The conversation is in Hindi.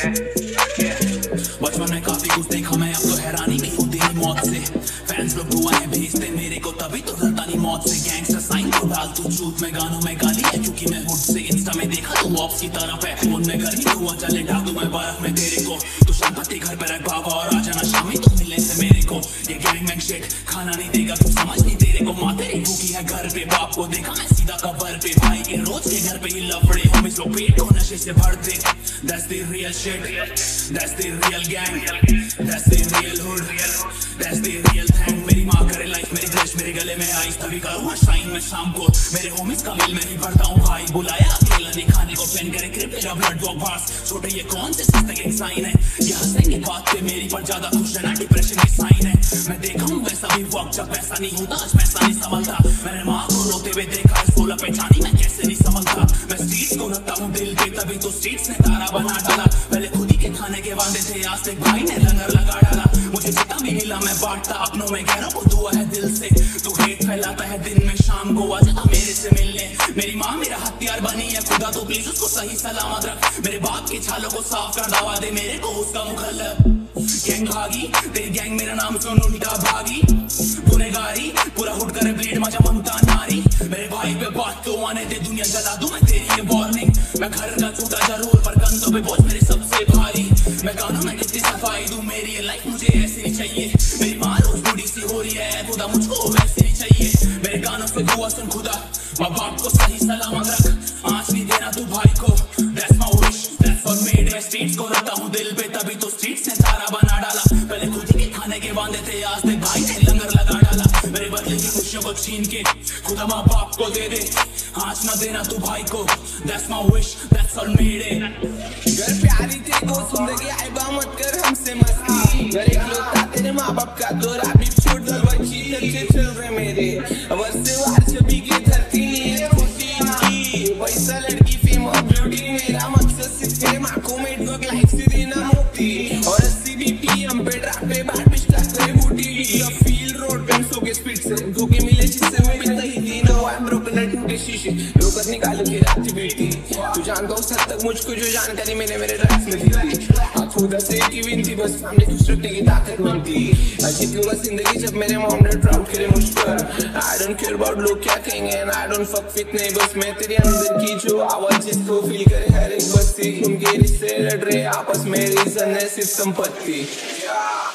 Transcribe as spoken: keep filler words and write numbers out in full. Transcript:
बचपन में काफी कुछ देखा मैं, अब तो हैरानी भी होती है मौत से। फैंस लोग दुआएं भेजते मेरे को, तभी तो डरता नहीं मौत से। गैंगस्टर साइन को डाल तू चूत में, गानों में गाली है क्योंकि मैं हुड से। इंस्टा में देखा तो ऑप्स की तरफ है, फोन में गर्मी हुआ चले ढाक दूं मैं बर्फ में तेरे को। तू शांति घर पे रख बाबा और आ जाना शामी तो मिलने से मेरे को। ये गैंग मैंग शिट खाना नहीं देगा तू, समझ नहीं तेरे को। माँ तेरी भूखी है घर पे, बाप को देखा मैं सीधा कबर पे। भाई के रोज के घर पे ही लफड़े हो, मिस लोग पेट को नशे से भरते। That's the real shit, that's the real gang, that's the real hood, that's the real thing। मेरी माँ करे लाइफ मेरी ग्लिच, मेरे गले में आइस तभी करूँगा शाइन मैं शाम को। मेरे होमिस का मिल में ही भरता हूँ भाई, बुलाया अकेला नहीं खाने को। पेन करे क्रिप तेरा ब्लड वॉक पास, छोटे ये कौन से सिस्टम साइन है। ये हंसेंगे बात पे मेरी पर ज्यादा खुश रहना डिप्रेशन की साइन है। मैं देखा हूँ वैसा भी वक्त जब पैसा नहीं होता, आज पैसा नहीं संभलता। मैंने माँ को रोते हुए देखा, इस बोला पहचानी मैं कैसे नहीं संभलता। मैं स्ट्रीट्स को रखता हूँ दिल पे, तभी तो स्ट्रीट्स ने तारा बना डाला। पहले खुद ही के खाने के वादे थे, आज तक भाई ने लंगर लगा डाला। मुझे जितना भी मिला मैं बांटता अपनों में, गैरों को दुआ है दिल से। तू हेट फैलाता है दिन में शाम को, आ जाता मेरे से मिलने। मेरी माँ मेरा हथियार बनी है, खुदा तो प्लीज उसको सही सलामत रख। मेरे बाप की छालों को साफ कर दवा दे मेरे को उसका मुखल्लब। गैंग भागी तेरी गैंग, मेरा नाम सुन उल्टा भागी। गुनेगारी पूरा हुड करे ब्लेड मजा ममता नारी। मेरे भाई पे बात तो आने दे, दुनिया जला दूं मैं तेरी ये वार्निंग। मैं घर का छूटा जरूर पर कंधों पे बोझ मेरे सबसे भारी। मैं गानों में कितनी सफाई दूं, मेरी ये लाइफ मुझे ऐसी नहीं चाहिए। मेरी माँ रोज बूढ़ी सी हो रही है, खुदा मुझको वैसे नहीं चाहिए। मेरे गानों से दुआ सुन खुदा, माँ बाप को सही सलामत रख। आँच नहीं देना तू भाई को, that's my wish, that's what made it। Streets को रखता हूँ दिल पे, तभी तो स्ट्रीट्स ने तारा बना डाला। पहले खुद ही के खाने के वादे थे, आज तक भाई ने लंगर लगा डाला। मेरे बदले की खुशियों को छीन के खुदा माँ बाप को दे दे। आँच न देना तू भाई को, that's my wish, that's what made it। घर प्यारी तेरे को जिंदगी आइबा मत कर हमसे मस्ती। घर एक लोटा तेरे माँ बाप का दौरा भी छोड़ दो बच्ची। अच्छे चल रहे मेरे वर्षे वार छवि की धरती है खुशी की। पैसा लड़की फेम और ब्यूटी, मेरा मकसद सिर्फ तेरे आंखों में डग लाइक से देना मोती। और अस्सी बीपी हम पे ट्रैक पे बाट पे स्टक करे बूटी। द फील रोड पे सो के स्पीड से धोखे मिले जिससे वो मिलता ही थी। नो आई एम ब्रोकन टूटे शीशे रोकर निकालो के रात बीती। तू जानता उस हद तक मुझको जो जानकारी मैंने मेरे ड्रग्स में दी थी। खुदा से की विनती बस सामने कुछ रखने की ताकत बनती। अजीब लूंगा जिंदगी जब मेरे मॉम ने प्राउड करे मुझ पर। आई डोंट केयर अबाउट लोग क्या कहेंगे, and I don't fuck with neighbours. मैं तेरे अंदर की जो आवाज जिसको फील करे हर एक बस्ती। उनके रिश्ते लड़ रहे आपस में, रीजन है सिर्फ संपत्ति।